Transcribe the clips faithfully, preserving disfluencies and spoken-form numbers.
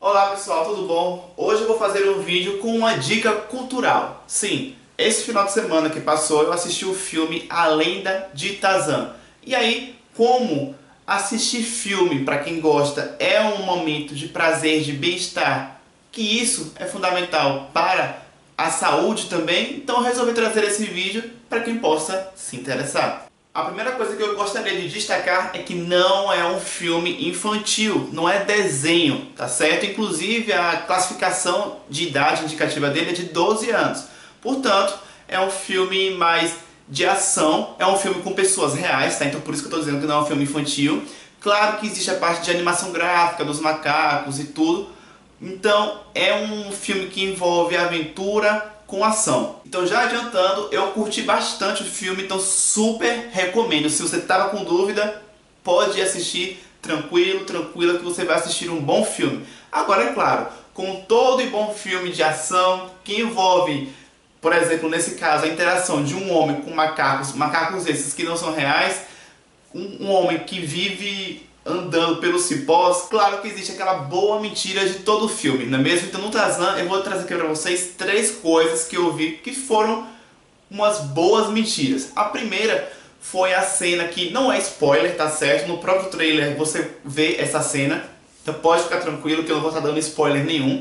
Olá pessoal, tudo bom? Hoje eu vou fazer um vídeo com uma dica cultural. Sim, esse final de semana que passou eu assisti o filme A Lenda de Tarzan. E aí, como assistir filme para quem gosta é um momento de prazer, de bem-estar, que isso é fundamental para a saúde também, então eu resolvi trazer esse vídeo para quem possa se interessar. A primeira coisa que eu gostaria de destacar é que não é um filme infantil, não é desenho, tá certo? Inclusive a classificação de idade indicativa dele é de doze anos. Portanto, é um filme mais de ação, é um filme com pessoas reais, tá? Então por isso que eu estou dizendo que não é um filme infantil. Claro que existe a parte de animação gráfica, dos macacos e tudo. Então é um filme que envolve aventura com ação. Então já adiantando, eu curti bastante o filme, então super recomendo. Se você estava com dúvida, pode assistir tranquilo, tranquila, que você vai assistir um bom filme. Agora é claro, com todo e bom filme de ação, que envolve, por exemplo, nesse caso, a interação de um homem com macacos, macacos esses que não são reais, um, um homem que vive andando pelos cipós, claro que existe aquela boa mentira de todo o filme, não é mesmo? Então no Tarzan eu vou trazer aqui para vocês três coisas que eu vi que foram umas boas mentiras. A primeira foi a cena que não é spoiler, tá certo? No próprio trailer você vê essa cena, então pode ficar tranquilo que eu não vou estar dando spoiler nenhum.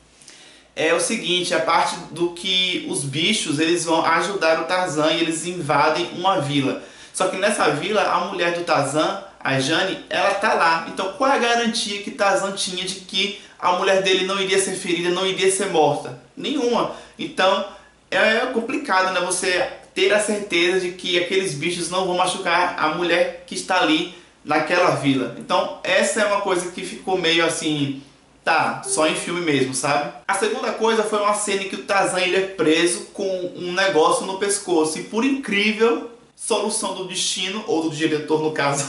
É o seguinte, a parte do que os bichos eles vão ajudar o Tarzan e eles invadem uma vila. Só que nessa vila a mulher do Tarzan, a Jane, ela tá lá. Então qual é a garantia que Tarzan tinha de que a mulher dele não iria ser ferida, não iria ser morta? Nenhuma. Então é complicado, né? Você ter a certeza de que aqueles bichos não vão machucar a mulher que está ali naquela vila. Então essa é uma coisa que ficou meio assim, tá, só em filme mesmo, sabe? A segunda coisa foi uma cena em que o Tarzan ele é preso com um negócio no pescoço. E por incrível solução do destino, ou do diretor no caso,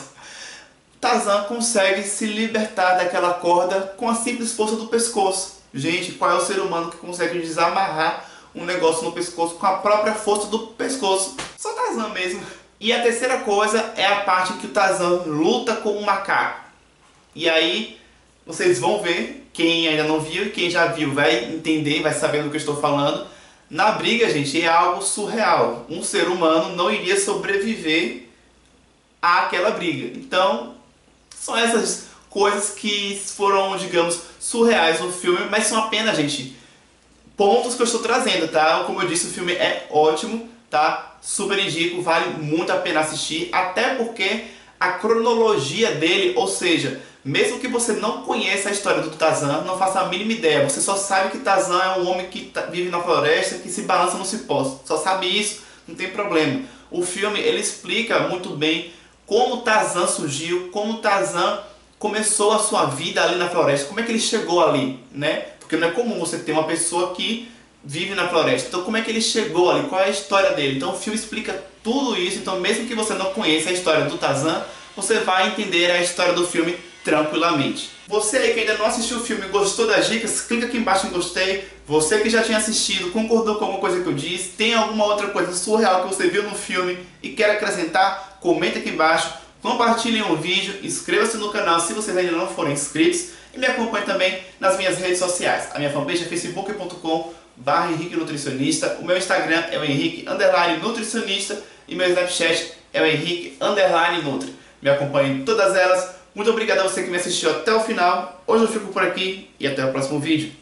Tarzan consegue se libertar daquela corda com a simples força do pescoço. Gente, qual é o ser humano que consegue desamarrar um negócio no pescoço com a própria força do pescoço? Só Tarzan mesmo. E a terceira coisa é a parte que o Tarzan luta com um macaco. E aí vocês vão ver, quem ainda não viu e quem já viu vai entender, vai saber do que eu estou falando. Na briga, gente, é algo surreal. Um ser humano não iria sobreviver àquela briga. Então, são essas coisas que foram, digamos, surreais no filme, mas são apenas, gente, pontos que eu estou trazendo, tá? Como eu disse, o filme é ótimo, tá? Super indico, vale muito a pena assistir, até porque a cronologia dele, ou seja, mesmo que você não conheça a história do Tarzan, não faça a mínima ideia, você só sabe que Tarzan é um homem que vive na floresta, que se balança no cipó, só sabe isso, não tem problema. O filme, ele explica muito bem como Tarzan surgiu, como Tarzan começou a sua vida ali na floresta, como é que ele chegou ali, né? Porque não é comum você ter uma pessoa que vive na floresta, então como é que ele chegou ali, qual é a história dele? Então o filme explica tudo isso, então mesmo que você não conheça a história do Tarzan, você vai entender a história do filme tranquilamente. Você aí que ainda não assistiu o filme e gostou das dicas, clica aqui embaixo em gostei. Você que já tinha assistido, concordou com alguma coisa que eu disse, tem alguma outra coisa surreal que você viu no filme e quer acrescentar, comenta aqui embaixo, compartilhem o vídeo, inscreva-se no canal se vocês ainda não forem inscritos e me acompanhe também nas minhas redes sociais. A minha fanpage é facebook ponto com barra Henrique Nutricionista, o meu Instagram é o Henrique underline Nutricionista e meu Snapchat é o Henrique underline Nutri. Me acompanhe em todas elas. Muito obrigado a você que me assistiu até o final. Hoje eu fico por aqui e até o próximo vídeo.